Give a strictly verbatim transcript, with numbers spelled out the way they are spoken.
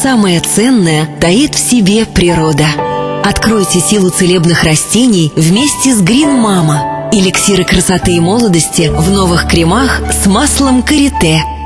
самое ценное таит в себе природа. Откройте силу целебных растений вместе с Green Mama. Эликсиры красоты и молодости в новых кремах с маслом карите.